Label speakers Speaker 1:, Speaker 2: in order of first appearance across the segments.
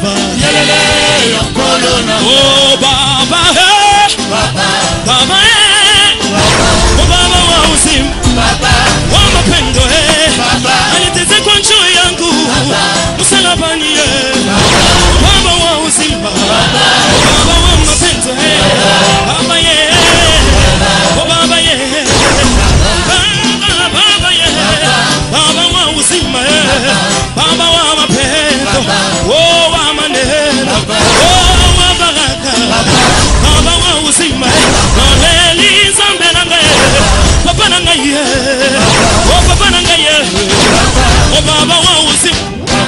Speaker 1: Baba. Oh Baba, Baba, oh Baba wa uzima, wa mapendo aniteze kwa njoo yangu msalabani Baba wa uzima, Baba wa mapendo Baba oh Baba Baba wa uzima Baba wa mapendo oh wa maneno oh wa baraka Baba wa uzima Eliza mbenanga Papa nangaye oh Papa nangaye oh Baba wa uzima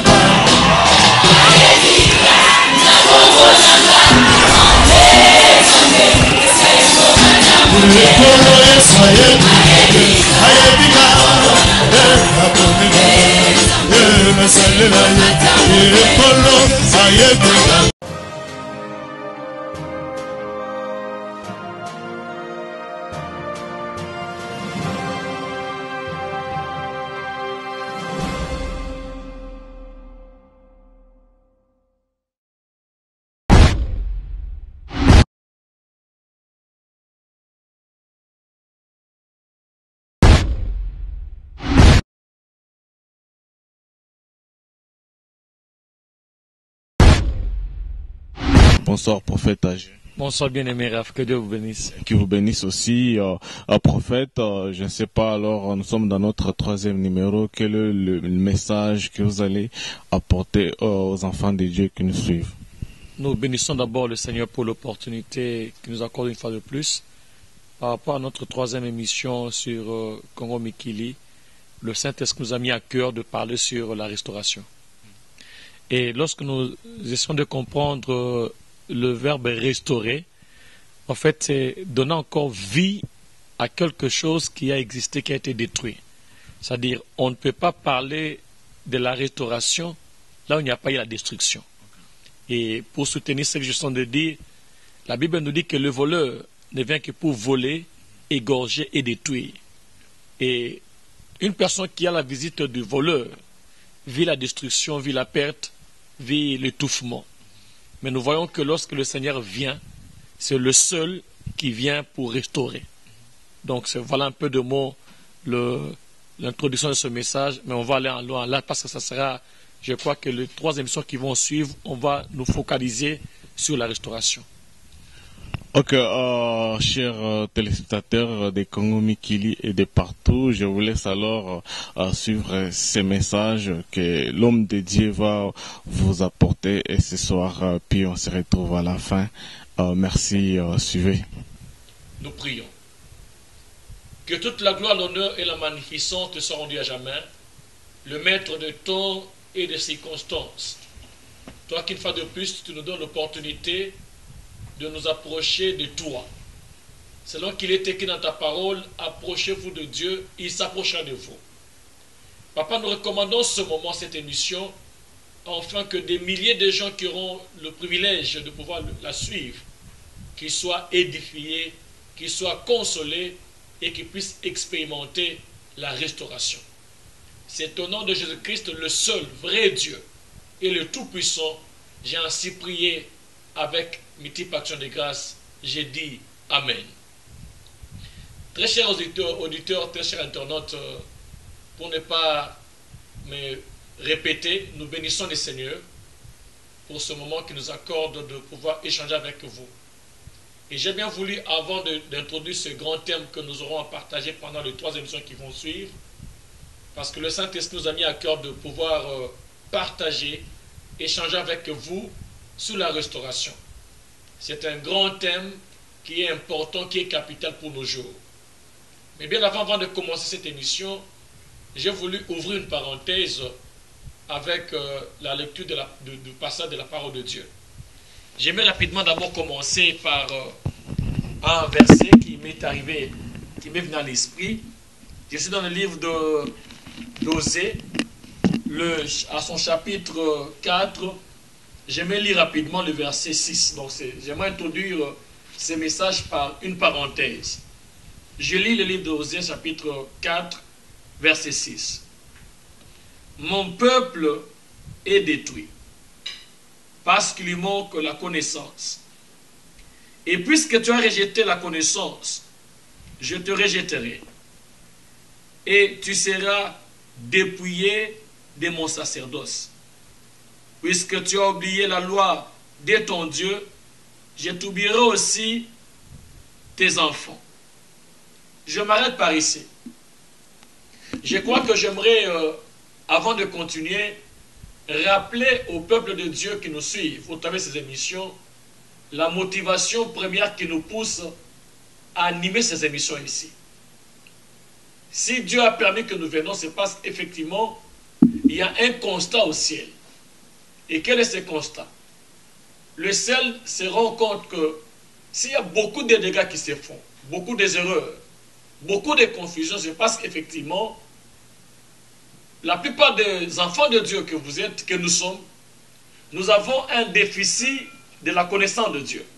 Speaker 2: Bonsoir, prophète âgé.
Speaker 3: Bonsoir, bien-aimé Raph, que Dieu vous bénisse.
Speaker 2: Qui vous bénisse aussi, prophète. Je ne sais pas, alors nous sommes dans notre 3e numéro. Quel est le message que vous allez apporter aux enfants de Dieu qui nous suivent?
Speaker 3: Nous bénissons d'abord le Seigneur pour l'opportunité qu'il nous accorde une fois de plus. Par rapport à notre 3e émission sur Congo Mikili, le Saint-Esprit nous a mis à cœur de parler sur la restauration. Et lorsque nous essayons de comprendre le verbe restaurer, en fait, c'est donner encore vie à quelque chose qui a existé, qui a été détruit. C'est-à-dire, on ne peut pas parler de la restauration là où il n'y a pas eu la destruction. Et pour soutenir ce que je suis de dire, la Bible nous dit que le voleur ne vient que pour voler, égorger et détruire. Et une personne qui a la visite du voleur vit la destruction, vit la perte, vit l'étouffement. Mais nous voyons que lorsque le Seigneur vient, c'est le seul qui vient pour restaurer. Donc voilà un peu de mots l'introduction de ce message, mais on va aller en loin là parce que ça sera, je crois que les 3 émissions qui vont suivre, on va nous focaliser sur la restauration.
Speaker 2: Ok, chers téléspectateurs de Congo Mikili et de partout, je vous laisse alors suivre ces messages que l'homme de Dieu va vous apporter et ce soir, puis on se retrouve à la fin. Merci, suivez.
Speaker 3: Nous prions. Que toute la gloire, l'honneur et la magnificence te soient rendues à jamais, le maître de temps et de circonstances. Toi qui, une fois de plus, tu nous donnes l'opportunité de nous approcher de toi. Selon qu'il est écrit dans ta parole, approchez-vous de Dieu, il s'approchera de vous. Papa, nous recommandons ce moment, cette émission, afin que des milliers de gens qui auront le privilège de pouvoir la suivre, qu'ils soient édifiés, qu'ils soient consolés et qu'ils puissent expérimenter la restauration. C'est au nom de Jésus-Christ, le seul vrai Dieu et le Tout-Puissant, j'ai ainsi prié avec multiples actions de grâce, j'ai dit Amen. Très chers auditeurs, très chers internautes, pour ne pas me répéter, nous bénissons le Seigneur pour ce moment qui nous accorde de pouvoir échanger avec vous. Et j'ai bien voulu, avant d'introduire ce grand thème que nous aurons à partager pendant les 3 émissions qui vont suivre, parce que le Saint-Esprit nous a mis à cœur de pouvoir partager, échanger avec vous sur la restauration. C'est un grand thème qui est important, qui est capital pour nos jours. Mais bien avant de commencer cette émission, j'ai voulu ouvrir une parenthèse avec la lecture du passage de la parole de Dieu. J'aimerais rapidement d'abord commencer par un verset qui m'est arrivé, qui m'est venu à l'esprit. Je suis dans le livre d'Osée, à son chapitre 4. J'aimerais lire rapidement le verset 6. Donc j'aimerais introduire ce message par une parenthèse. Je lis le livre d'Osée, chapitre 4, verset 6. Mon peuple est détruit. parce qu'il lui manque la connaissance. Et puisque tu as rejeté la connaissance, je te rejetterai. Et tu seras dépouillé de mon sacerdoce. Puisque tu as oublié la loi de ton Dieu, je t'oublierai aussi tes enfants. Je m'arrête par ici. Je crois que j'aimerais, avant de continuer, rappeler au peuple de Dieu qui nous suit au travers de ces émissions, la motivation première qui nous pousse à animer ces émissions ici. Si Dieu a permis que nous venions, c'est parce qu'effectivement, il y a un constat au ciel. Et quel est ce constat? Le ciel se rend compte que s'il y a beaucoup de dégâts qui se font, beaucoup d'erreurs, beaucoup de confusions, c'est parce qu'effectivement, la plupart des enfants de Dieu que vous êtes, que nous sommes, nous avons un déficit de la connaissance de Dieu.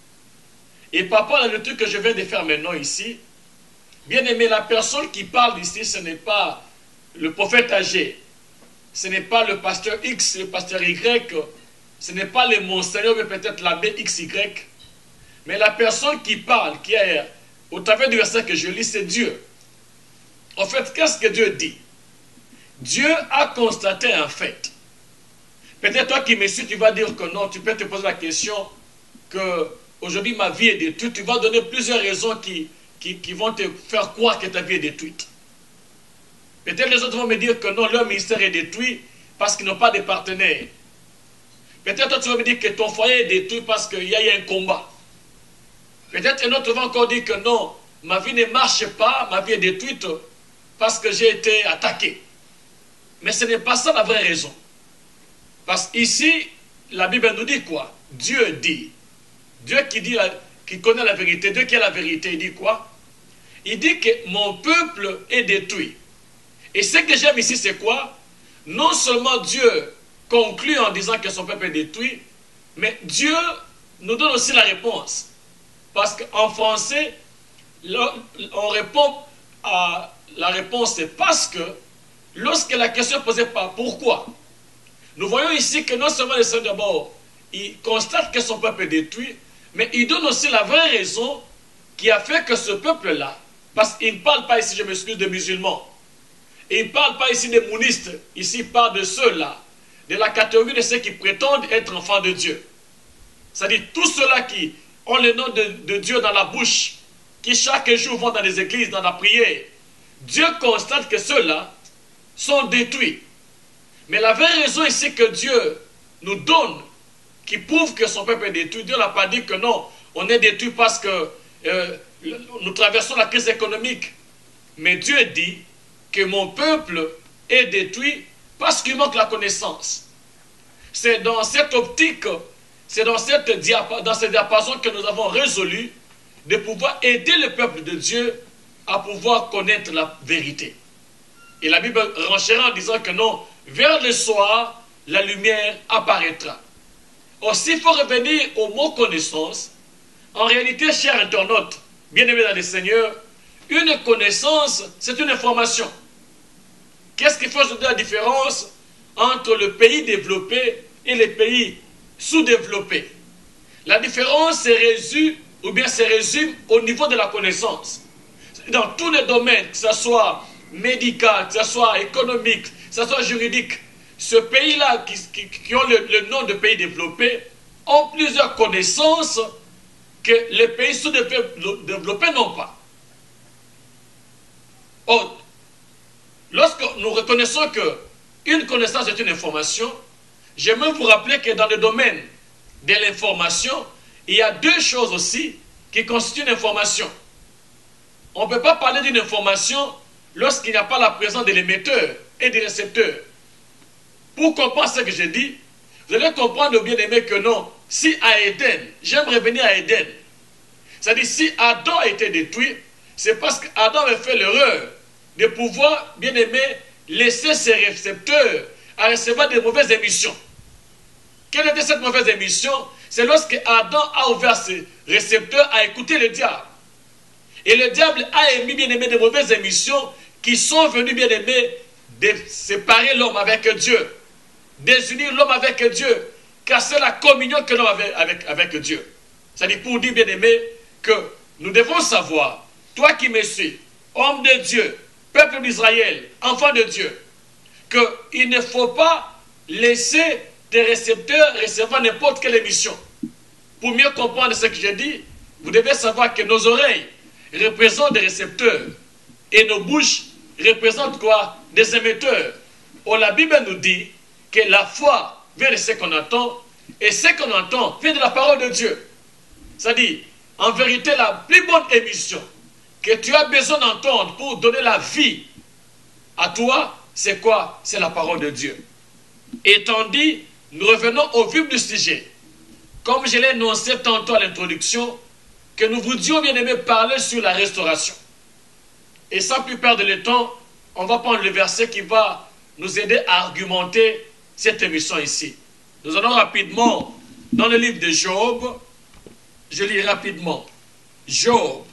Speaker 3: Et par rapport à la lecture que je viens de faire maintenant ici, bien aimé, la personne qui parle ici, ce n'est pas le prophète âgé, ce n'est pas le pasteur X, le pasteur Y, ce n'est pas le monseigneur, mais peut-être l'abbé XY, mais la personne qui parle, qui est au travers du verset que je lis, c'est Dieu. En fait, qu'est-ce que Dieu dit? Dieu a constaté un fait. Peut-être toi qui me suis, tu vas dire que non, tu peux te poser la question que aujourd'hui ma vie est détruite. Tu vas donner plusieurs raisons qui vont te faire croire que ta vie est détruite. Peut-être les autres vont me dire que non, leur ministère est détruit parce qu'ils n'ont pas de partenaires. Peut-être toi tu vas me dire que ton foyer est détruit parce qu'il y a eu un combat. Peut-être un autre va encore dire que non, ma vie ne marche pas, ma vie est détruite parce que j'ai été attaqué. Mais ce n'est pas ça la vraie raison. Parce qu'ici, la Bible nous dit quoi? Dieu dit. Dieu qui connaît la vérité, Dieu qui a la vérité, il dit quoi? Il dit que mon peuple est détruit. Et ce que j'aime ici, c'est quoi? Non seulement Dieu conclut en disant que son peuple est détruit, mais Dieu nous donne aussi la réponse. Parce qu'en français, on répond à la réponse, c'est parce que lorsque la question est posée par pourquoi, nous voyons ici que non seulement le Seigneur d'abord, il constate que son peuple est détruit, mais il donne aussi la vraie raison qui a fait que ce peuple-là, parce qu'il ne parle pas ici, je m'excuse, de musulmans, il ne parle pas ici des mounistes, ici il parle de ceux-là, de la catégorie de ceux qui prétendent être enfants de Dieu. C'est-à-dire tous ceux-là qui ont le nom de Dieu dans la bouche, qui chaque jour vont dans les églises, dans la prière. Dieu constate que ceux-là sont détruits. Mais la vraie raison ici que Dieu nous donne, qui prouve que son peuple est détruit, Dieu n'a pas dit que non, on est détruit parce que nous traversons la crise économique. Mais Dieu dit que mon peuple est détruit parce qu'il manque la connaissance. C'est dans cette optique, c'est dans ce diapason que nous avons résolu de pouvoir aider le peuple de Dieu à pouvoir connaître la vérité. Et la Bible renchera en disant que non, vers le soir, la lumière apparaîtra. Aussi, il faut revenir au mot connaissance. En réalité, chers internautes, bien-aimés dans le Seigneur, une connaissance, c'est une information. Qu'est-ce qui fait aujourd'hui la différence entre le pays développé et les pays sous-développés? La différence se résume au niveau de la connaissance. Dans tous les domaines, que ce soit médical, que ce soit économique, que ce soit juridique, ce pays-là qui ont le nom de pays développés ont plusieurs connaissances que les pays sous-développés n'ont pas. Or, lorsque nous reconnaissons qu'une connaissance est une information, j'aimerais vous rappeler que dans le domaine de l'information, il y a deux choses aussi qui constituent une information. On ne peut pas parler d'une information lorsqu'il n'y a pas la présence de l'émetteur et des récepteurs. Pour comprendre ce que j'ai dit, vous allez comprendre, bien aimé, que non, si à Éden, j'aime revenir à Éden, c'est-à-dire si Adam a été détruit, c'est parce qu'Adam a fait l'erreur de pouvoir, bien aimé, laisser ses récepteurs à recevoir des mauvaises émissions. Quelle était cette mauvaise émission? C'est lorsque Adam a ouvert ses récepteurs à écouter le diable. Et le diable a émis, bien aimé, des mauvaises émissions qui sont venues, bien aimé, de séparer l'homme avec Dieu, désunir l'homme avec Dieu. casser la communion que nous avons avec Dieu. C'est-à-dire pour dire, bien aimé, que nous devons savoir, toi qui me suis, homme de Dieu, peuple d'Israël, enfant de Dieu, qu'il ne faut pas laisser tes récepteurs recevoir n'importe quelle émission. Pour mieux comprendre ce que j'ai dit, vous devez savoir que nos oreilles représentent des récepteurs et nos bouches représentent quoi? Des émetteurs. Or, la Bible nous dit que la foi vient de ce qu'on entend et ce qu'on entend vient de la parole de Dieu. C'est-à-dire, en vérité, la plus bonne émission que tu as besoin d'entendre pour donner la vie à toi, c'est quoi? C'est la parole de Dieu. Étant dit, nous revenons au vif du sujet. Comme je l'ai énoncé tantôt à l'introduction, que nous voulions bien aimer parler sur la restauration. Et sans plus perdre le temps, on va prendre le verset qui va nous aider à argumenter cette émission ici. Nous allons rapidement dans le livre de Job. Je lis rapidement. Job.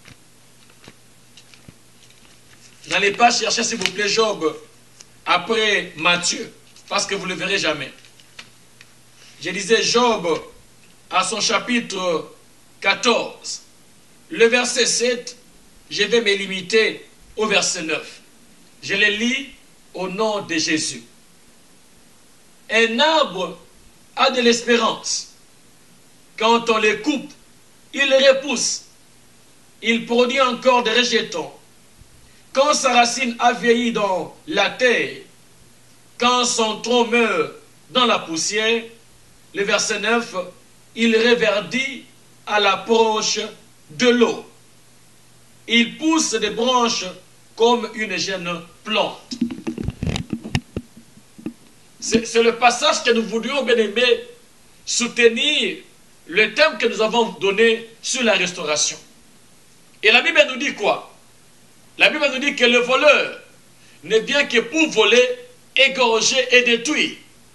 Speaker 3: N'allez pas chercher, s'il vous plaît, Job après Matthieu, parce que vous ne le verrez jamais. Je disais Job à son chapitre 14, le verset 7, je vais me limiter au verset 9. Je le lis au nom de Jésus. Un arbre a de l'espérance. Quand on le coupe, il repousse. Il produit encore des rejetons. Quand sa racine a vieilli dans la terre, quand son tronc meurt dans la poussière, le verset 9, il reverdit à l'approche de l'eau. Il pousse des branches comme une jeune plante. C'est le passage que nous voulions, bien aimer, soutenir le thème que nous avons donné sur la restauration. Et la Bible nous dit quoi? La Bible nous dit que le voleur ne vient que pour voler, égorger et détruire.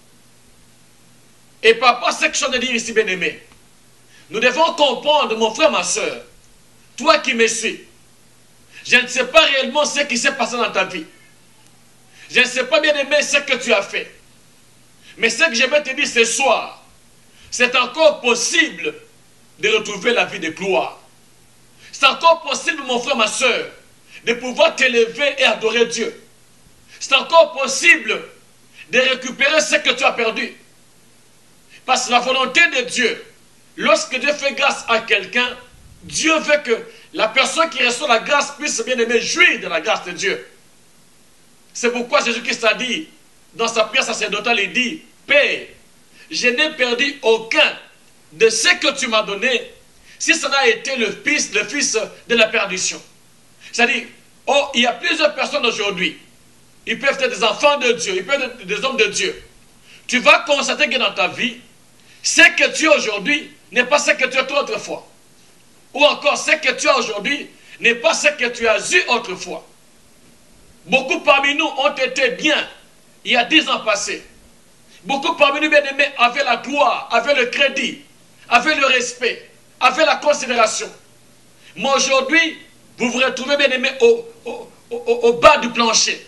Speaker 3: Et par rapport à ce que je viens de dire ici, bien aimé, nous devons comprendre, mon frère, ma soeur, toi qui me suis, je ne sais pas réellement ce qui s'est passé dans ta vie. Je ne sais pas, bien aimé, ce que tu as fait. Mais ce que je vais te dire ce soir, c'est encore possible de retrouver la vie de gloire. C'est encore possible, mon frère, ma soeur, de pouvoir t'élever et adorer Dieu. C'est encore possible de récupérer ce que tu as perdu. Parce que la volonté de Dieu, lorsque Dieu fait grâce à quelqu'un, Dieu veut que la personne qui reçoit la grâce puisse bien aimer jouir de la grâce de Dieu. C'est pourquoi Jésus-Christ a dit, dans sa prière sacerdotale, il dit, Père, je n'ai perdu aucun de ce que tu m'as donné, si ça n'a été le fils de la perdition. C'est-à-dire, oh, il y a plusieurs personnes aujourd'hui, ils peuvent être des enfants de Dieu, ils peuvent être des hommes de Dieu. Tu vas constater que dans ta vie, ce que tu as aujourd'hui n'est pas ce que tu as eu autrefois. Ou encore, ce que tu as aujourd'hui n'est pas ce que tu as eu autrefois. Beaucoup parmi nous ont été bien il y a 10 ans passés. Beaucoup parmi nous, bien-aimés, avaient la gloire, avaient le crédit, avaient le respect, avaient la considération. Mais aujourd'hui, vous vous retrouvez, bien-aimés, au bas du plancher.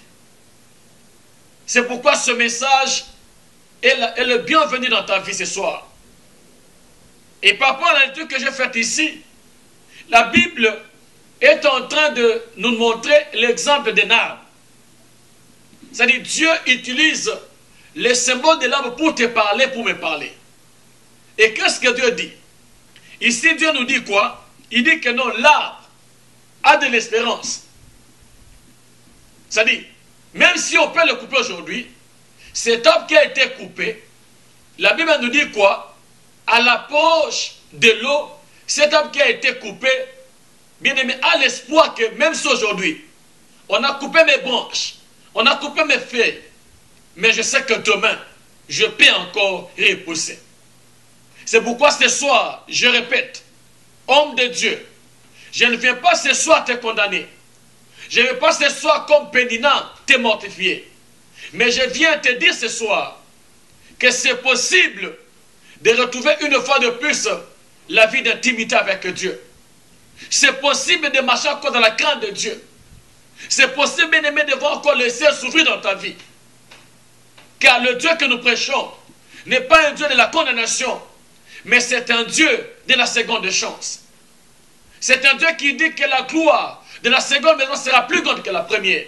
Speaker 3: C'est pourquoi ce message est le bienvenu dans ta vie ce soir. Et par rapport à la lecture que j'ai faite ici, la Bible est en train de nous montrer l'exemple d'un arbre. C'est-à-dire, Dieu utilise les symboles de l'arbre pour te parler, pour me parler. Et qu'est-ce que Dieu dit? Ici, Dieu nous dit quoi? Il dit que non, l'arbre a de l'espérance. C'est-à-dire, même si on peut le couper aujourd'hui, cet arbre qui a été coupé, la Bible nous dit quoi? À l'approche de l'eau, cet arbre qui a été coupé, bien aimé, a l'espoir que même si aujourd'hui, on a coupé mes branches, on a coupé mes feuilles, mais je sais que demain, je peux encore repousser. C'est pourquoi ce soir, je répète, homme de Dieu, je ne viens pas ce soir te condamner. Je ne viens pas ce soir comme péninant te mortifier. Mais je viens te dire ce soir que c'est possible de retrouver une fois de plus la vie d'intimité avec Dieu. C'est possible de marcher encore dans la crainte de Dieu. C'est possible, bien aimé, de voir encore le ciel s'ouvrir dans ta vie. Car le Dieu que nous prêchons n'est pas un Dieu de la condamnation, mais c'est un Dieu de la seconde chance. C'est un Dieu qui dit que la gloire de la seconde maison sera plus grande que la première.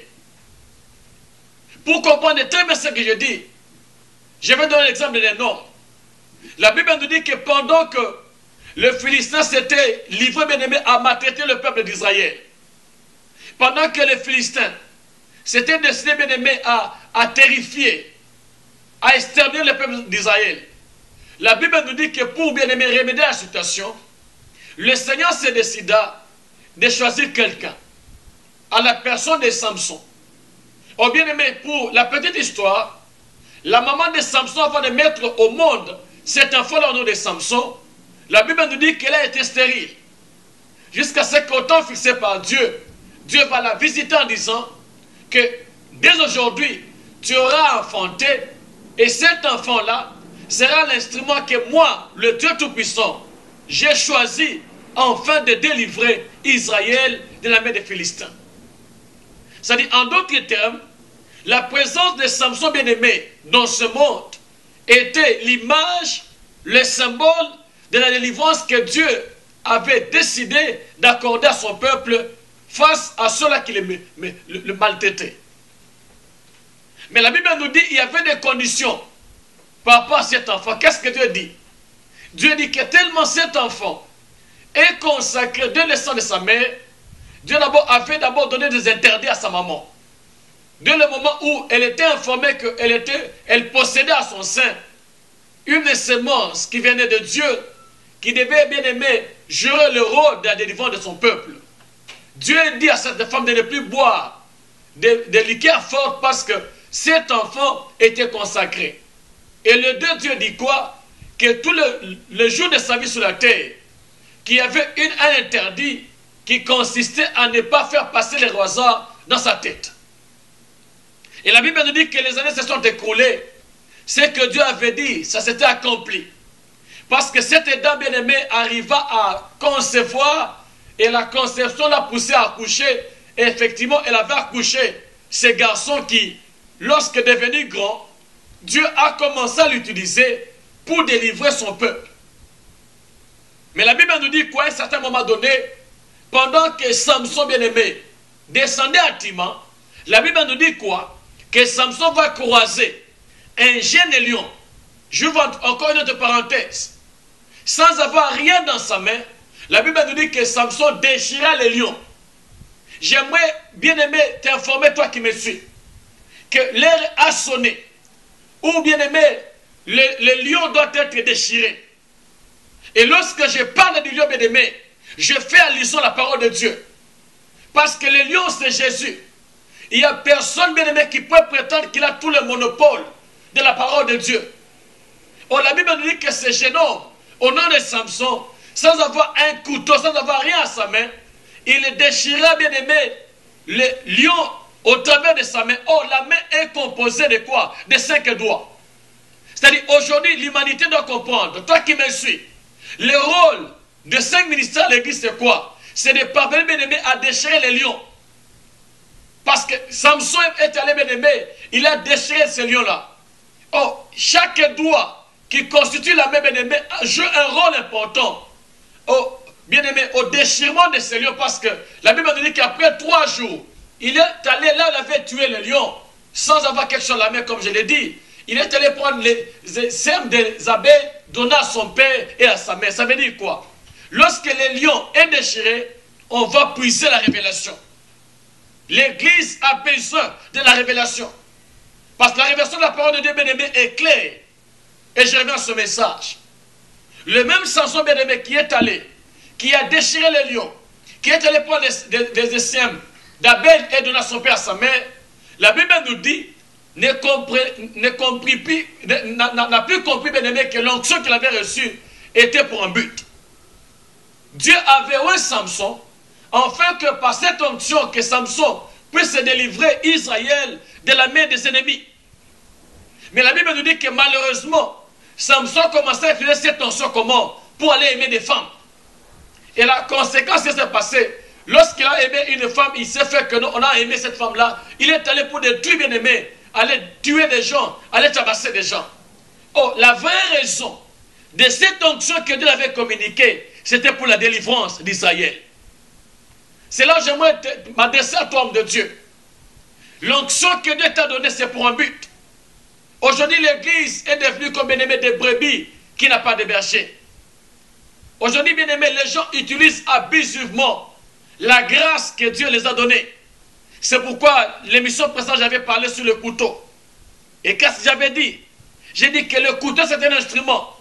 Speaker 3: Pour comprendre très bien ce que je dis, je vais donner l'exemple des nombres. La Bible nous dit que pendant que le Philistin s'était livré, bien-aimé, à maltraiter le peuple d'Israël, pendant que les Philistins s'étaient décidés, bien-aimé, à terrifier, à exterminer le peuple d'Israël, la Bible nous dit que pour, bien-aimé, remédier à la situation, le Seigneur se décida de choisir quelqu'un, à la personne de Samson. Oh, bien-aimé, pour la petite histoire, la maman de Samson, avant de mettre au monde cet enfant-là au nom de Samson, la Bible nous dit qu'elle a été stérile. Jusqu'à ce qu'au temps fixé par Dieu, Dieu va la visiter en disant que dès aujourd'hui, tu auras enfanté, et cet enfant-là sera l'instrument que moi, le Dieu Tout-Puissant, j'ai choisi enfin de délivrer Israël de la main des Philistins. C'est-à-dire, en d'autres termes, la présence de Samson bien-aimé dans ce monde était l'image, le symbole de la délivrance que Dieu avait décidé d'accorder à son peuple face à ceux-là qui le maltraitaient. Mais la Bible nous dit qu'il y avait des conditions par rapport à cet enfant. Qu'est-ce que Dieu dit? Dieu dit que tellement cet enfant est consacré dès le sang de sa mère, Dieu avait d'abord donné des interdits à sa maman. Dès le moment où elle était informée qu'elle possédait à son sein une semence qui venait de Dieu, qui devait bien aimer jurer le rôle de la délivrance de son peuple. Dieu dit à cette femme de ne plus boire des liqueurs fortes parce que cet enfant était consacré. Et le Dieu dit quoi? Que tout le jour de sa vie sur la terre, qu'il y avait un interdit qui consistait à ne pas faire passer les roisards dans sa tête. Et la Bible nous dit que les années se sont écoulées. Ce que Dieu avait dit, ça s'était accompli. Parce que cette dame bien-aimée arriva à concevoir, et la conception l'a poussée à accoucher. Et effectivement, elle avait accouché ce garçon qui, lorsque devenu grand, Dieu a commencé à l'utiliser pour délivrer son peuple. Mais la Bible nous dit quoi, à un certain moment donné, pendant que Samson bien-aimé descendait à Timna, la Bible nous dit quoi? Que Samson va croiser un jeune lion. J'ouvre encore une autre parenthèse. Sans avoir rien dans sa main, la Bible nous dit que Samson déchira le lion. J'aimerais bien aimé t'informer, toi qui me suis, que l'heure a sonné. Ou bien aimé, le lion doit être déchiré. Et lorsque je parle du lion bien aimé, je fais allusion à la parole de Dieu. Parce que le lion c'est Jésus. Il n'y a personne bien aimé qui peut prétendre qu'il a tout le monopole de la parole de Dieu. Or la Bible nous dit que ce jeune homme, au nom de Samson, sans avoir un couteau, sans avoir rien à sa main, il déchira bien aimé le lion au travers de sa main. Or la main est composée de quoi? De 5 doigts. C'est-à-dire aujourd'hui l'humanité doit comprendre, toi qui me suis, le rôle de 5 ministères de l'église c'est quoi? C'est de parvenir bien aimé à déchirer les lions. Parce que Samson est allé bien aimé, il a déchiré ce lion-là. Or, chaque doigt qui constitue la main bien aimé joue un rôle important bien aimé, au déchirement de ce lion. Parce que la Bible nous dit qu'après 3 jours, il est allé là où il avait tué le lion, sans avoir quelque chose à la main, comme je l'ai dit. Il est allé prendre les sèmes des abeilles, donner à son père et à sa mère. Ça veut dire quoi? Lorsque le lion est déchiré, on va puiser la révélation. L'église a besoin de la révélation. Parce que la révélation de la parole de Dieu bien-aimé est claire. Et je reviens à ce message. Le même Samson bien-aimé qui est allé, qui a déchiré le lion, qui est allé prendre des sèmes d'abeilles et donner à son père à sa mère, la Bible nous dit, n'a plus compris bien-aimé que l'onction qu'il avait reçue était pour un but. Dieu avait oué Samson, afin que par cette onction que Samson puisse délivrer Israël de la main des ennemis. Mais la Bible nous dit que malheureusement, Samson commençait à utiliser cette onction comment? Pour aller aimer des femmes. Et la conséquence qui s'est passée, lorsqu'il a aimé une femme, il s'est fait que nous, on a aimé cette femme-là, il est allé pour détruire bien-aimé, aller tuer des gens, aller tabasser des gens. Oh, la vraie raison de cette onction que Dieu avait communiquée, c'était pour la délivrance d'Israël. C'est là que j'aimerais m'adresser à toi, homme de Dieu. L'onction que Dieu t'a donnée, c'est pour un but. Aujourd'hui, l'église est devenue comme bien-aimé des brebis qui n'a pas de berger. Aujourd'hui, bien-aimé, les gens utilisent abusivement la grâce que Dieu les a donnée. C'est pourquoi l'émission précédente, j'avais parlé sur le couteau. Et qu'est-ce que j'avais dit? J'ai dit que le couteau, c'est un instrument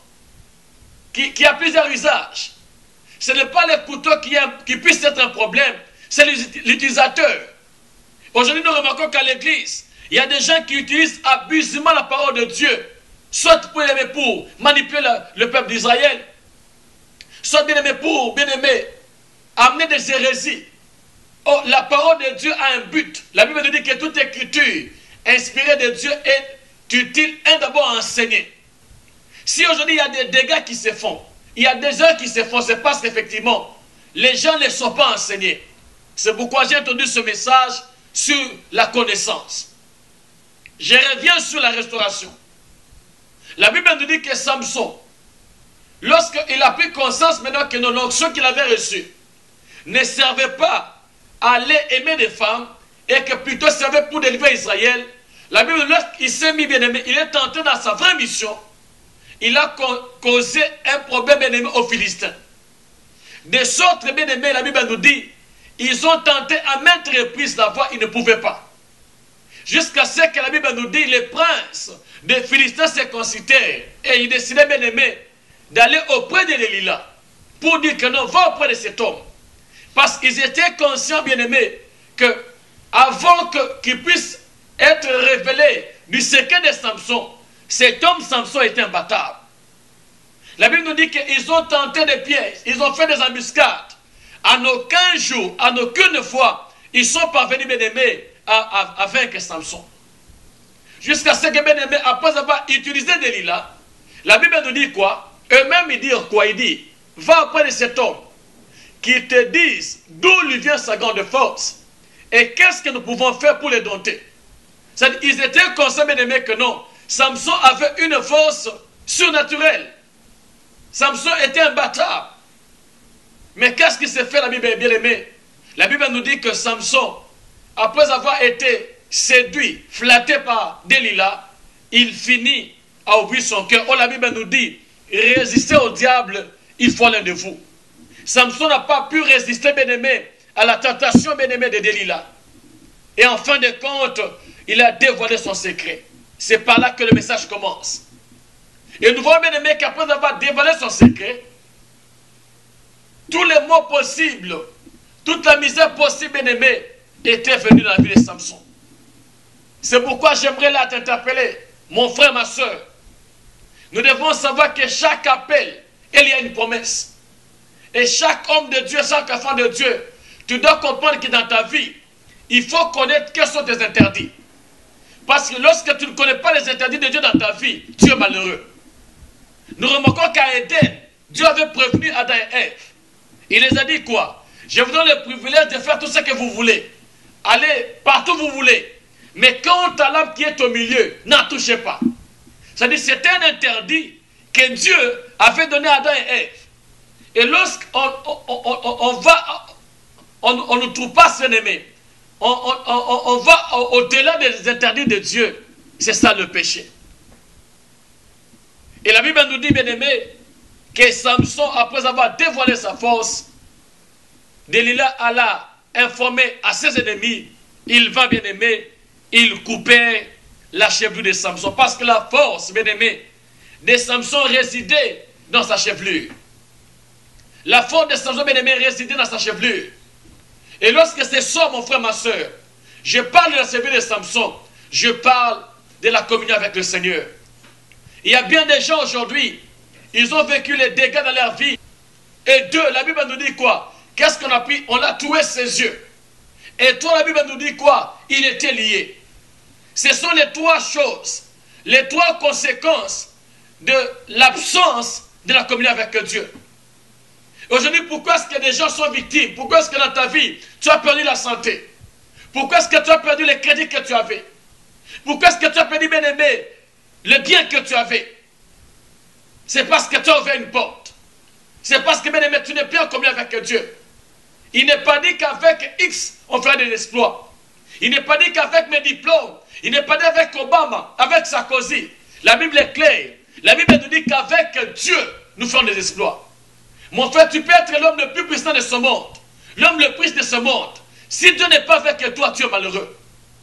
Speaker 3: qui a plusieurs usages. Ce n'est pas le couteau qui puisse être un problème, c'est l'utilisateur. Aujourd'hui, nous remarquons qu'à l'église, il y a des gens qui utilisent abusivement la parole de Dieu, soit pour manipuler le peuple d'Israël, soit pour amener des hérésies. Oh, la parole de Dieu a un but. La Bible nous dit que toute écriture inspirée de Dieu est utile d'abord à enseigner. Si aujourd'hui il y a des dégâts qui se font, il y a des heures qui se font, c'est parce qu'effectivement, les gens ne sont pas enseignés. C'est pourquoi j'ai entendu ce message sur la connaissance. Je reviens sur la restauration. La Bible nous dit que Samson, lorsqu'il a pris conscience maintenant que l'onction qu'il avait reçue ne servait pas à aller aimer des femmes et que plutôt servait pour délivrer Israël, la Bible, lorsqu'il s'est mis bien-aimé, il est entré dans sa vraie mission. Il a causé un problème bien-aimé aux Philistins. De sorte, bien-aimé, la Bible nous dit, ils ont tenté à maintes reprises d'avoir, ils ne pouvaient pas. Jusqu'à ce que la Bible nous dit, les princes des Philistins se concitèrent et ils décidaient, bien-aimé, d'aller auprès de l'Élila pour dire que non, va auprès de cet homme. Parce qu'ils étaient conscients, bien-aimés, que avant qu'il puisse être révélé du secret de Samson, cet homme Samson était imbattable. La Bible nous dit qu'ils ont tenté des pièges, ils ont fait des embuscades. En aucun jour, en aucune fois, ils sont parvenus, bien-aimés, à vaincre Samson. Jusqu'à ce que, bien-aimés, après avoir utilisé Delilah, la Bible nous dit quoi? Eux-mêmes, ils disent quoi? Ils disent, va auprès de cet homme, qui te dise d'où lui vient sa grande force, et qu'est-ce que nous pouvons faire pour les dompter. Ils étaient conscients, bien-aimés, que non, Samson avait une force surnaturelle. Samson était imbattable. Mais qu'est-ce qui s'est fait, la Bible, bien-aimée? La Bible nous dit que Samson, après avoir été séduit, flatté par Delilah, il finit à ouvrir son cœur. Oh, la Bible nous dit, résister au diable, il faut l'un de vous. Samson n'a pas pu résister, bien-aimé, à la tentation, bien-aimé, de Delilah. Et en fin de compte, il a dévoilé son secret. C'est par là que le message commence. Et nous voyons, bien-aimé, qu'après avoir dévoilé son secret, tous les maux possibles, toute la misère possible, bien-aimé, était venue dans la vie de Samson. C'est pourquoi j'aimerais là t'interpeller, mon frère, ma soeur. Nous devons savoir que chaque appel, il y a une promesse. Et chaque homme de Dieu, chaque enfant de Dieu, tu dois comprendre que dans ta vie, il faut connaître quels sont tes interdits. Parce que lorsque tu ne connais pas les interdits de Dieu dans ta vie, tu es malheureux. Nous remarquons qu'à Éden, Dieu avait prévenu Adam et Ève. Il les a dit quoi? Je vous donne le privilège de faire tout ce que vous voulez. Allez partout où vous voulez. Mais quant à l'arbre qui est au milieu, n'en touchez pas. C'est-à-dire c'est un interdit que Dieu avait donné à Adam et Ève. Et lorsqu'on ne trouve pas son aimé, on va au-delà des interdits de Dieu. C'est ça le péché. Et la Bible nous dit, bien aimé, que Samson, après avoir dévoilé sa force, Delilah alla informer à ses ennemis, il va, bien aimé, il coupait la chevelure de Samson. Parce que la force, bien aimé, de Samson résidait dans sa chevelure. La force de Samson, bien aimé, résidait dans sa chevelure. Et lorsque c'est ça, mon frère, ma soeur, je parle de la chevelure de Samson, je parle de la communion avec le Seigneur. Il y a bien des gens aujourd'hui, ils ont vécu les dégâts dans leur vie. Et deux, la Bible nous dit quoi? Qu'est-ce qu'on a pris? On a tué ses yeux. Et toi, la Bible nous dit quoi? Il était lié. Ce sont les trois choses, les trois conséquences de l'absence de la communion avec Dieu. Aujourd'hui, pourquoi est-ce que des gens sont victimes? Pourquoi est-ce que dans ta vie, tu as perdu la santé? Pourquoi est-ce que tu as perdu les crédits que tu avais? Pourquoi est-ce que tu as perdu, bien-aimé, le bien que tu avais? c'est parce que tu as ouvert une porte. C'est parce que, bien aimé, tu n'es plus en communion avec Dieu. Il n'est pas dit qu'avec X, on fera des exploits. Il n'est pas dit qu'avec mes diplômes, il n'est pas dit avec Obama, avec Sarkozy. La Bible est claire. La Bible nous dit qu'avec Dieu, nous ferons des exploits. Mon frère, tu peux être l'homme le plus puissant de ce monde, l'homme le plus de ce monde. Si Dieu n'est pas avec toi, tu es malheureux.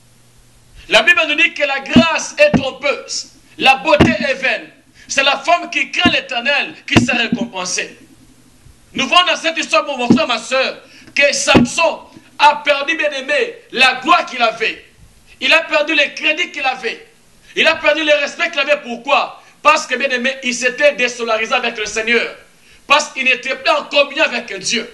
Speaker 3: La Bible nous dit que la grâce est trompeuse, la beauté est vaine. C'est la femme qui craint l'Éternel qui sera récompensée. Nous voyons dans cette histoire, mon frère, ma soeur, que Samson a perdu, bien aimé, la gloire qu'il avait. Il a perdu les crédits qu'il avait. Il a perdu le respect qu'il avait. Pourquoi? Parce que, bien aimé, il s'était désolarisé avec le Seigneur. Parce qu'il n'était plus en communion avec Dieu.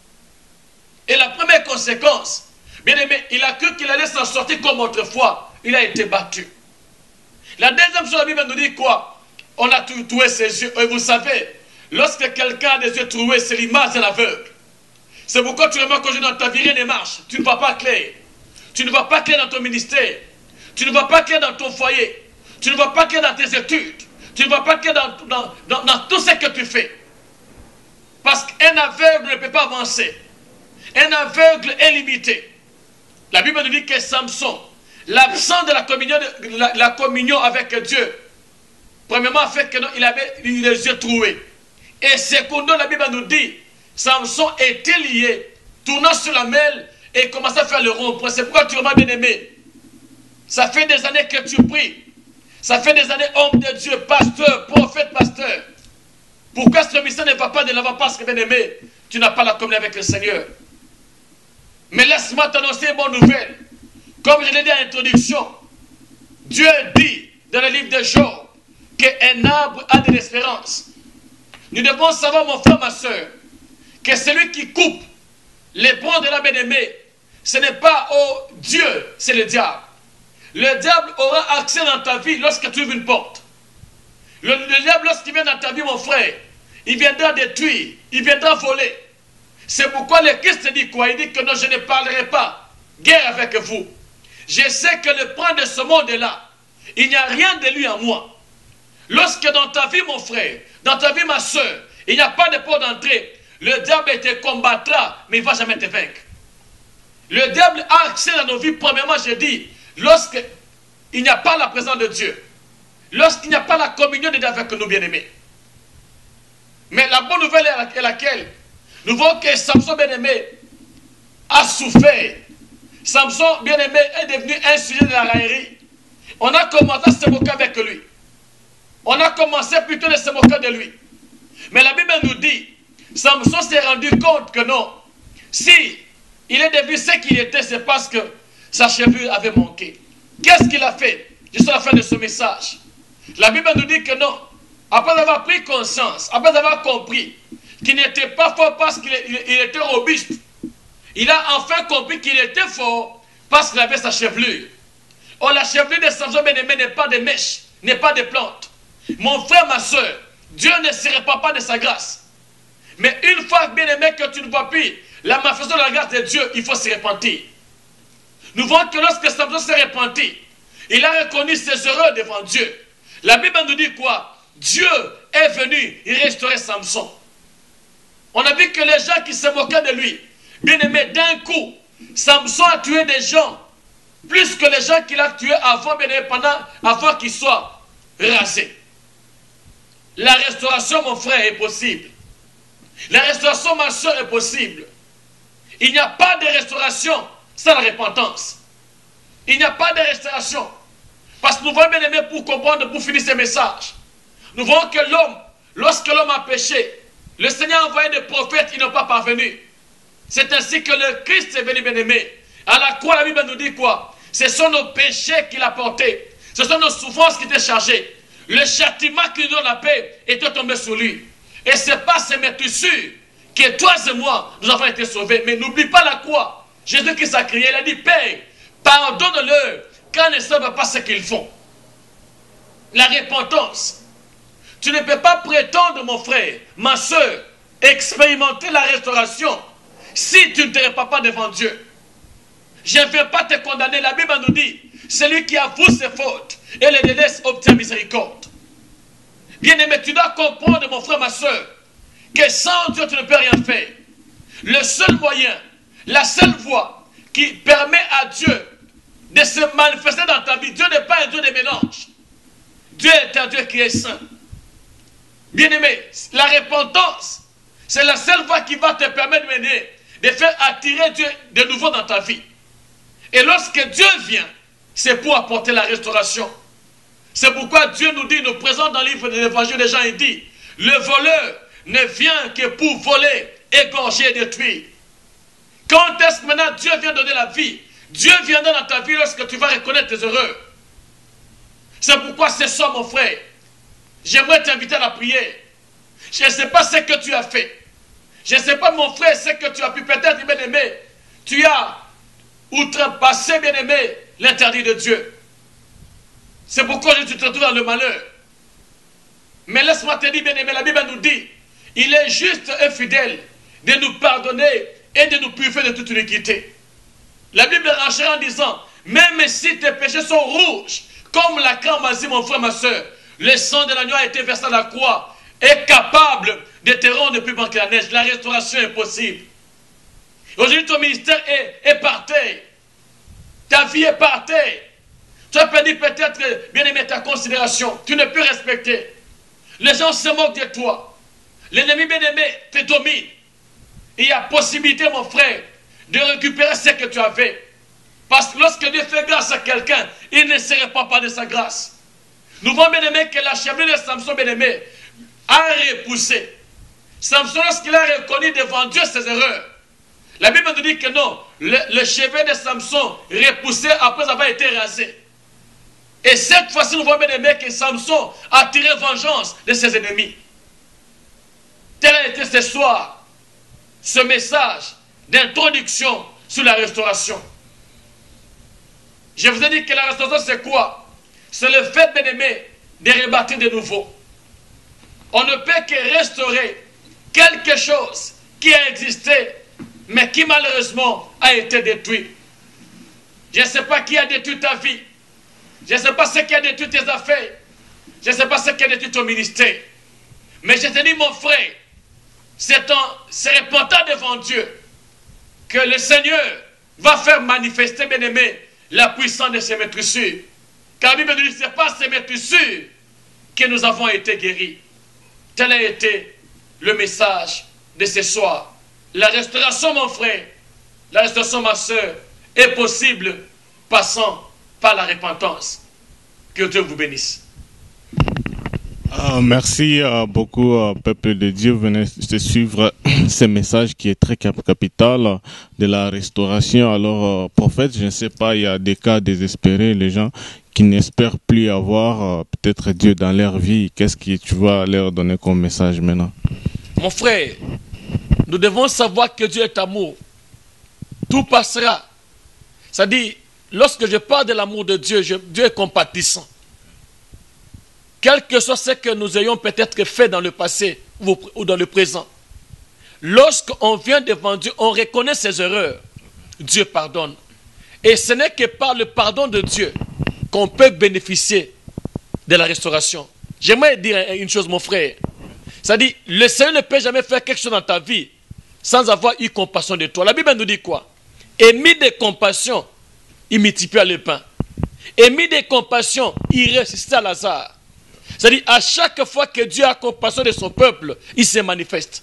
Speaker 3: Et la première conséquence, bien aimé, il a cru qu'il allait s'en sortir comme autrefois. Il a été battu. La deuxième chose, la Bible nous dit quoi? On a troué ses yeux. Et vous savez, lorsque quelqu'un a des yeux troués, c'est l'image d'un aveugle. C'est pourquoi tu remarques qu'aujourd'hui dans ta vie, rien ne marche. Tu ne vois pas clair. Tu ne vois pas clair dans ton ministère. Tu ne vois pas clair dans ton foyer. Tu ne vois pas clair dans tes études. Tu ne vois pas clair dans tout ce que tu fais. Parce qu'un aveugle ne peut pas avancer. Un aveugle est limité. La Bible nous dit que Samson, l'absence de la communion avec Dieu, premièrement, a fait qu'il avait les yeux troués. Et secondo, la Bible nous dit, Samson était lié, tournant sur la mêle et commençait à faire le rond-point. C'est pourquoi tu m'as bien aimé. Ça fait des années que tu pries. Ça fait des années, homme de Dieu, pasteur, prophète, pasteur. Pourquoi ce mystère ne va pas de l'avant? Parce que, bien aimé, tu n'as pas la communion avec le Seigneur. Mais laisse-moi t'annoncer une bonne nouvelle. Comme je l'ai dit en introduction, Dieu dit dans le livre de Job qu'un arbre a de l'espérance. Nous devons savoir, mon frère, ma soeur, que celui qui coupe les branches de la bien-aimée, ce n'est pas Dieu, c'est le diable. Le diable aura accès dans ta vie lorsque tu ouvres une porte. Le diable, lorsqu'il vient dans ta vie, mon frère, il viendra détruire, il viendra voler. C'est pourquoi le Christ dit quoi? Il dit que non, je ne parlerai pas guerre avec vous. Je sais que le prince de ce monde est là. Il n'y a rien de lui en moi. Lorsque dans ta vie, mon frère, dans ta vie, ma soeur, il n'y a pas de porte d'entrée, le diable te combattra, mais il ne va jamais te vaincre. Le diable a accès dans nos vies, premièrement, je dis, lorsqu'il n'y a pas la présence de Dieu, lorsqu'il n'y a pas la communion de Dieu avec nous, bien-aimés. Mais la bonne nouvelle est laquelle? Nous voyons que Samson, bien-aimé, a souffert. Samson, bien-aimé, est devenu un sujet de la raillerie. On a commencé à se moquer avec lui. On a commencé plutôt à se moquer de lui. Mais la Bible nous dit, Samson s'est rendu compte que non. Si il est devenu ce qu'il était, c'est parce que sa chevelure avait manqué. Qu'est-ce qu'il a fait? Jusqu'à la fin de ce message. La Bible nous dit que non. Après avoir pris conscience, après avoir compris qu'il n'était pas fort parce qu'il était robuste, il a enfin compris qu'il était fort parce qu'il avait sa chevelure. Or, la chevelure de Samson bien-aimé n'est pas des mèches, n'est pas des plantes. Mon frère, ma soeur, Dieu ne se répand pas de sa grâce. Mais une fois, bien-aimé, que tu ne vois plus la manifestation de la grâce de Dieu, il faut se repentir. Nous voyons que lorsque Samson s'est repenti, il a reconnu ses erreurs devant Dieu. La Bible nous dit quoi? Dieu est venu, il restaurait Samson. On a vu que les gens qui se moquaient de lui, bien-aimé, d'un coup, Samson a tué des gens, plus que les gens qu'il a tués avant, bien-aimé, avant qu'ils soient rasés. La restauration, mon frère, est possible. La restauration, ma soeur, est possible. Il n'y a pas de restauration sans la repentance. Il n'y a pas de restauration. Parce que nous voyons, bien aimé, pour comprendre, pour finir ce message, nous voyons que l'homme, lorsque l'homme a péché, le Seigneur a envoyé des prophètes, ils n'ont pas parvenu. C'est ainsi que le Christ est venu, bien aimé. À la croix, la Bible nous dit quoi? Ce sont nos péchés qu'il a portés. Ce sont nos souffrances qui étaient chargées. Le châtiment qui nous donne la paix était tombé sur lui. Et c'est pas ce mais sûr que toi et moi, nous avons été sauvés. Mais n'oublie pas la croix. Jésus-Christ a crié, il a dit, Père, pardonne-leur, car ils ne savent pas ce qu'ils font. La repentance. Tu ne peux pas prétendre, mon frère, ma soeur, expérimenter la restauration si tu ne te répands pas devant Dieu. Je ne vais pas te condamner. La Bible nous dit, celui qui avoue ses fautes et les délaisse obtient miséricorde. Bien-aimé, tu dois comprendre, mon frère, ma soeur, que sans Dieu, tu ne peux rien faire. Le seul moyen, la seule voie qui permet à Dieu de se manifester dans ta vie, Dieu n'est pas un Dieu de mélange. Dieu est un Dieu qui est saint. Bien-aimé, la repentance, c'est la seule voie qui va te permettre de faire attirer Dieu de nouveau dans ta vie. Et lorsque Dieu vient, c'est pour apporter la restauration. C'est pourquoi Dieu nous dit, nous présente dans le livre de l'Évangile de Jean, il dit, le voleur ne vient que pour voler, égorger et détruire. Quand est-ce que maintenant Dieu vient donner la vie? Dieu viendra dans ta vie lorsque tu vas reconnaître tes erreurs. C'est pourquoi ce soir, mon frère, j'aimerais t'inviter à la prière. Je ne sais pas ce que tu as fait. Je ne sais pas, mon frère, ce que tu as pu peut-être, bien-aimé. Tu as outrepassé, bien-aimé, l'interdit de Dieu. C'est pourquoi tu te retrouves dans le malheur. Mais laisse-moi te dire, bien-aimé, la Bible nous dit, il est juste et fidèle de nous pardonner et de nous purifier de toute iniquité. La Bible enchaîne en disant, même si tes péchés sont rouges, comme la craie mazie, mon frère, ma soeur, le sang de l'agneau a été versé à la croix, est capable de te rendre plus blanc que la neige. La restauration est possible. Aujourd'hui, ton ministère est par terre. Ta vie est par terre. Tu as perdu peut-être, bien aimé, ta considération. Tu ne peux respecter. Les gens se moquent de toi. L'ennemi, bien aimé, te domine. Il y a possibilité, mon frère, de récupérer ce que tu avais. Parce que lorsque Dieu fait grâce à quelqu'un, il ne se répand pas de sa grâce. Nous voyons, bien aimé, que la chevelure de Samson, bien aimé, a repoussé. Samson, lorsqu'il a reconnu devant Dieu ses erreurs, la Bible nous dit que non, le cheveu de Samson repoussé après avoir été rasé. Et cette fois-ci, nous voyons, bien aimé, que Samson a tiré vengeance de ses ennemis. Tel a été ce soir, ce message d'introduction sur la restauration. Je vous ai dit que la restauration, c'est quoi? C'est le fait, bien aimé, de rebâtir de nouveau. On ne peut que restaurer quelque chose qui a existé, mais qui malheureusement a été détruit. Je ne sais pas qui a détruit ta vie. Je ne sais pas ce qui a détruit tes affaires. Je ne sais pas ce qui a détruit ton ministère. Mais je te dis, mon frère, c'est en se repentant devant Dieu que le Seigneur va faire manifester, bien aimé, la puissance de ses maîtrissures. Car la Bible nous dit, ce n'est pas ces maîtrissures que nous avons été guéris. Tel a été le message de ce soir. La restauration, mon frère, la restauration, ma soeur, est possible passant par la repentance. Que Dieu vous bénisse.
Speaker 2: Merci beaucoup, peuple de Dieu. Venez de suivre ce message qui est très capital de la restauration. Alors, prophète, je ne sais pas, il y a des cas désespérés, les gens qui n'espèrent plus avoir peut-être Dieu dans leur vie. Qu'est-ce que tu vas leur donner comme message maintenant?
Speaker 3: Mon frère, nous devons savoir que Dieu est amour. Tout passera. C'est-à-dire, lorsque je parle de l'amour de Dieu, Dieu est compatissant. Quel que soit ce que nous ayons peut-être fait dans le passé ou dans le présent, lorsqu'on vient devant Dieu, on reconnaît ses erreurs. Dieu pardonne. Et ce n'est que par le pardon de Dieu qu'on peut bénéficier de la restauration. J'aimerais dire une chose, mon frère. C'est-à-dire, le Seigneur ne peut jamais faire quelque chose dans ta vie sans avoir eu compassion de toi. La Bible nous dit quoi? Et mis de compassion, il multiplia le pain. Et mis de compassion, il ressuscita Lazare. C'est-à-dire, à chaque fois que Dieu a compassion de son peuple, il se manifeste.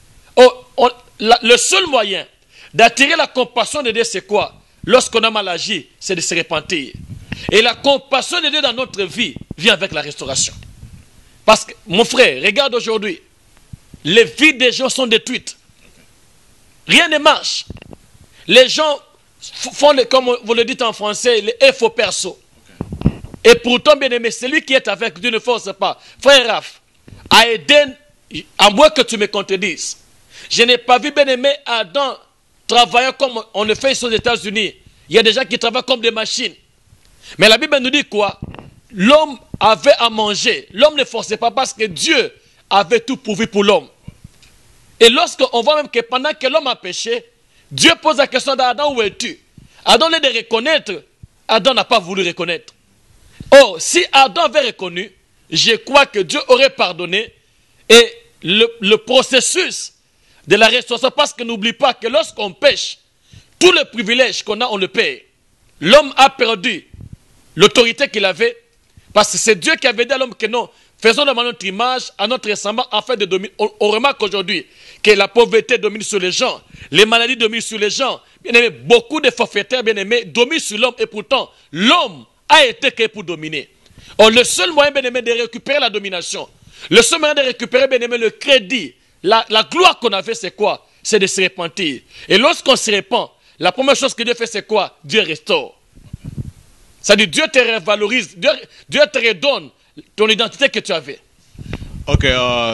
Speaker 3: Le seul moyen d'attirer la compassion de Dieu, c'est quoi? Lorsqu'on a mal agi, c'est de se repentir. Et la compassion de Dieu dans notre vie vient avec la restauration. Parce que, mon frère, regarde aujourd'hui, les vies des gens sont détruites. Rien ne marche. Les gens font, comme vous le dites en français, les faux perso. Et pourtant, bien aimé, celui qui est avec Dieu ne force pas. Frère Raph, à Éden, à moins que tu me contredises, je n'ai pas vu, bien aimé, Adam travaillant comme on le fait ici aux États-Unis. Il y a des gens qui travaillent comme des machines. Mais la Bible nous dit quoi? L'homme avait à manger. L'homme ne forçait pas parce que Dieu avait tout pourvu pour l'homme. Et lorsqu'on voit même que pendant que l'homme a péché, Dieu pose la question d'Adam, où es-tu? Adam, au lieu de reconnaître, Adam n'a pas voulu reconnaître. Or, si Adam avait reconnu, je crois que Dieu aurait pardonné. Et le processus de la restauration, parce que n'oublie pas que lorsqu'on pêche, tous les privilèges qu'on a, on le paye. L'homme a perdu l'autorité qu'il avait, parce que c'est Dieu qui avait dit à l'homme que non, faisons de notre image, à notre ressemblance, afin de dominer. On remarque aujourd'hui que la pauvreté domine sur les gens, les maladies dominent sur les gens. Bien aimé, beaucoup de forfaitaires, bien aimés, dominent sur l'homme, et pourtant, l'homme a été créé pour dominer. Or, le seul moyen, bien aimé, de récupérer la domination, le seul moyen de récupérer, bien aimé, le crédit, la gloire qu'on avait, c'est quoi? C'est de se repentir. Et lorsqu'on se repent, la première chose que Dieu fait, c'est quoi? Dieu restaure. C'est-à-dire, Dieu te revalorise, Dieu te redonne ton identité que tu avais.
Speaker 2: Ok,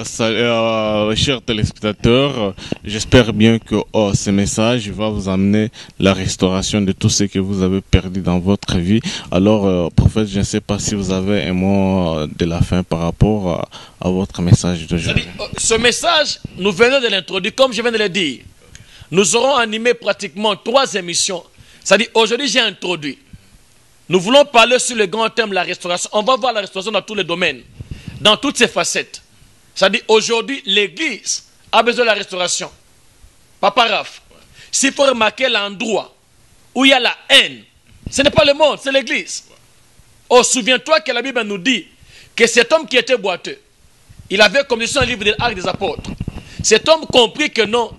Speaker 2: chers téléspectateurs, j'espère bien que ce message va vous amener la restauration de tout ce que vous avez perdu dans votre vie. Alors, prophète, je ne sais pas si vous avez un mot de la fin par rapport à votre message d'aujourd'hui.
Speaker 3: Ce message, nous venons de l'introduire, comme je viens de le dire. Nous aurons animé pratiquement 3 émissions. C'est-à-dire, aujourd'hui, j'ai introduit. Nous voulons parler sur le grand thème de la restauration. On va voir la restauration dans tous les domaines, dans toutes ses facettes. C'est-à-dire, aujourd'hui, l'Église a besoin de la restauration. Papa Raph, s'il faut remarquer l'endroit où il y a la haine, ce n'est pas le monde, c'est l'Église. Oh, souviens-toi que la Bible nous dit que cet homme qui était boiteux, il avait comme dit dans le livre des Actes des Apôtres. Cet homme comprit que non,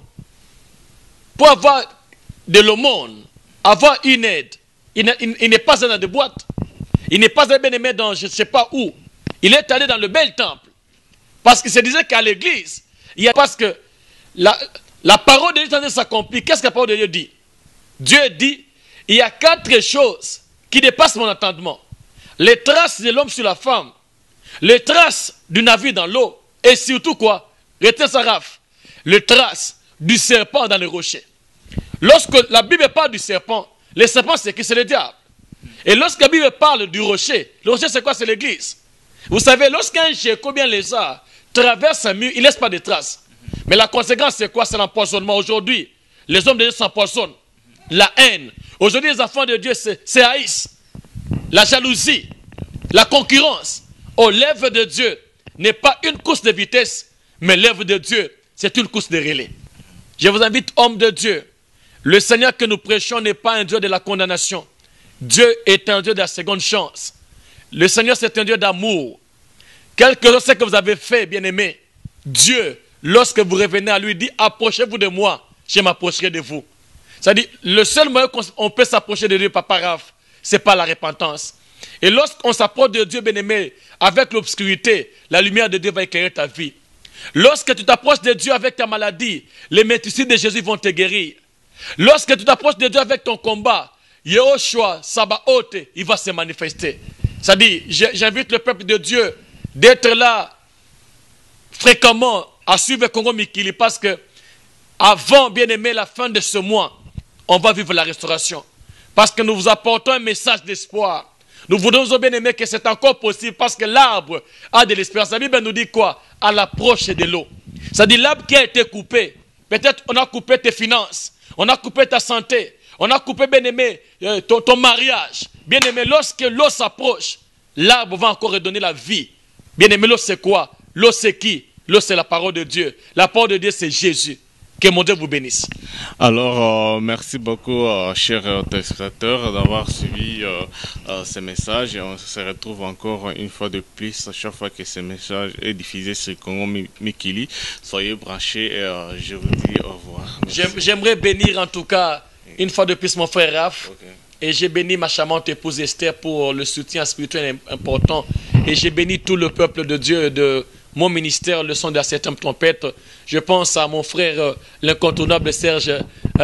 Speaker 3: pour avoir de l'aumône, avoir une aide, il n'est pas allé dans des boîtes. Il n'est pas allé bien aimé dans je ne sais pas où. Il est allé dans le bel temple. Parce qu'il se disait qu'à l'église, il y a parce que la parole de Dieu s'accomplit. Qu'est-ce que la parole de Dieu dit? Dieu dit, il y a 4 choses qui dépassent mon entendement. Les traces de l'homme sur la femme, les traces du navire dans l'eau, et surtout quoi? Retiens ça, Raph. Les traces du serpent dans les rochers. Lorsque la Bible parle du serpent, le serpent c'est qui? C'est le diable. Et lorsque la Bible parle du rocher, le rocher c'est quoi? C'est l'église. Vous savez, lorsqu'un gecko bien lézard traverse un mur, il ne laisse pas de traces. Mais la conséquence c'est quoi? C'est l'empoisonnement. Aujourd'hui, les hommes de Dieu s'empoisonnent. La haine. Aujourd'hui, les enfants de Dieu c'est haïssent. La jalousie, la concurrence. Oh, l'œuvre de Dieu n'est pas une course de vitesse, mais l'œuvre de Dieu, c'est une course de relais. Je vous invite, hommes de Dieu, le Seigneur que nous prêchons n'est pas un Dieu de la condamnation. Dieu est un Dieu de la seconde chance. Le Seigneur, c'est un Dieu d'amour. Quel que soit ce que vous avez fait, bien-aimé, Dieu, lorsque vous revenez à lui, dit, approchez-vous de moi, je m'approcherai de vous. C'est-à-dire, le seul moyen qu'on peut s'approcher de Dieu, Papa Raph, c'est pas la repentance. Et lorsqu'on s'approche de Dieu, bien-aimé, avec l'obscurité, la lumière de Dieu va éclairer ta vie. Lorsque tu t'approches de Dieu avec ta maladie, les médecines de Jésus vont te guérir. Lorsque tu t'approches de Dieu avec ton combat, Yehoshua, Sabaoth, il va se manifester. C'est-à-dire, j'invite le peuple de Dieu d'être là fréquemment à suivre Congo Mikili parce que avant, bien aimé, la fin de ce mois, on va vivre la restauration. Parce que nous vous apportons un message d'espoir. Nous voudrons, bien aimé, que c'est encore possible parce que l'arbre a de l'espérance. La Bible nous dit quoi? À l'approche de l'eau. C'est-à-dire, l'arbre qui a été coupé, peut-être on a coupé tes finances, on a coupé ta santé, on a coupé, bien aimé, ton mariage. Bien aimé, lorsque l'eau s'approche, l'arbre va encore redonner la vie. Bien aimé, l'eau c'est quoi? L'eau c'est qui? L'eau c'est la parole de Dieu. La parole de Dieu c'est Jésus. Que mon Dieu vous bénisse.
Speaker 2: Alors, merci beaucoup, chers téléspectateurs, d'avoir suivi ce message. Et on se retrouve encore une fois de plus, chaque fois que ce message est diffusé sur Congo Mikili. Soyez branchés et je vous dis au revoir.
Speaker 3: J'aimerais bénir en tout cas, une fois de plus, mon frère Raph.
Speaker 2: Okay.
Speaker 3: Et j'ai béni ma charmante épouse Esther pour le soutien spirituel important. Et j'ai béni tout le peuple de Dieu de mon ministère, le son de la septième trompette. Je pense à mon frère, l'incontournable Serge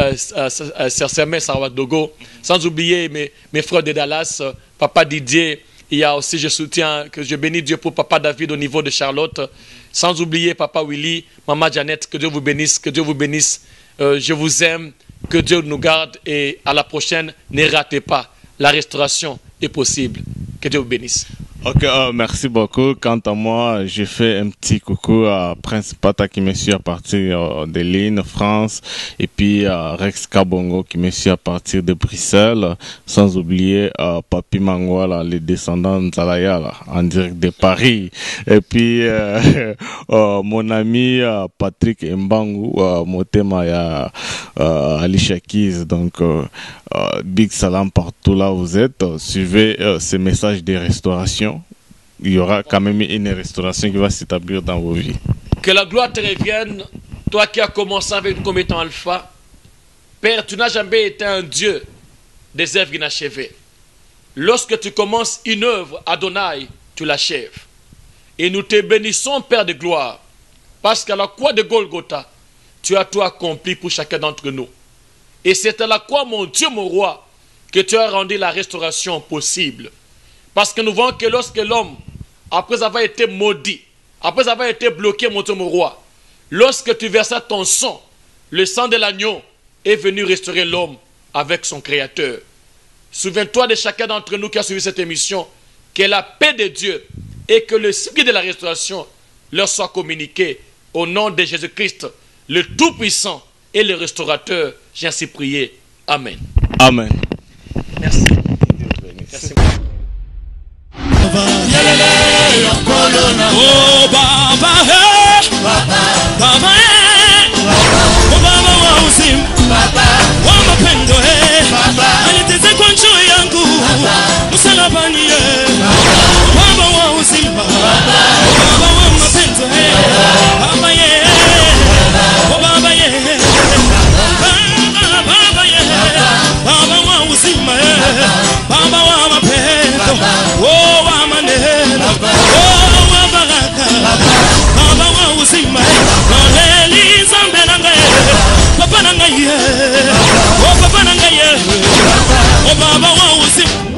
Speaker 3: Sersemé Sarwadogo. Sans oublier mes frères de Dallas, Papa Didier. Il y a aussi, je soutiens, que je bénis Dieu pour Papa David au niveau de Charlotte. Sans oublier Papa Willy, Maman Janet, que Dieu vous bénisse, que Dieu vous bénisse. Je vous aime, que Dieu nous garde et à la prochaine, ne ratez pas. La restauration est possible. Que Dieu vous bénisse.
Speaker 2: Ok, merci beaucoup. Quant à moi, j'ai fait un petit coucou à Prince Pata qui me suit à partir de Lille, France, et puis à Rex Kabongo qui me suit à partir de Bruxelles, sans oublier Papi Mangwala, les descendants de Zalaya, là, en direct de Paris, et puis mon ami Patrick Mbangu, Motema ya Alicia Keys, donc big salam partout là où vous êtes. Suivez ces messages de restauration. Il y aura quand même une restauration qui va s'établir dans vos vies.
Speaker 3: Que la gloire te revienne, toi qui as commencé avec nous comme étant alpha. Père, tu n'as jamais été un Dieu des œuvres inachevées. Lorsque tu commences une œuvre, Adonai, tu l'achèves. Et nous te bénissons, Père de gloire, parce qu'à la croix de Golgotha, tu as tout accompli pour chacun d'entre nous. Et c'est à la croix, mon Dieu, mon roi, que tu as rendu la restauration possible. Parce que nous voyons que lorsque l'homme, après avoir été maudit, après avoir été bloqué, mon Dieu, mon roi, lorsque tu versas ton sang, le sang de l'agneau est venu restaurer l'homme avec son Créateur. Souviens-toi de chacun d'entre nous qui a suivi cette émission, que la paix de Dieu et que le secret de la restauration leur soit communiqué au nom de Jésus-Christ, le Tout-Puissant et le Restaurateur. J'ai ainsi prié. Amen.
Speaker 2: Amen.
Speaker 3: Merci. Merci.
Speaker 1: Oh Baba, Baba, oh Baba wa uzima, wa mapendo, aliteze kwa njoo yangu, msalabani, Baba wa uzima, Baba wa mapendo, Baba ye, oh Baba ye, Baba ye, Baba wa uzima, Baba wa mapendo, oh wa maneno, oh wa baraka, Baba wa uzima, Noleli zambe nanga, Papa nanga ye, oh Papa nanga ye, oh Baba wa uzima.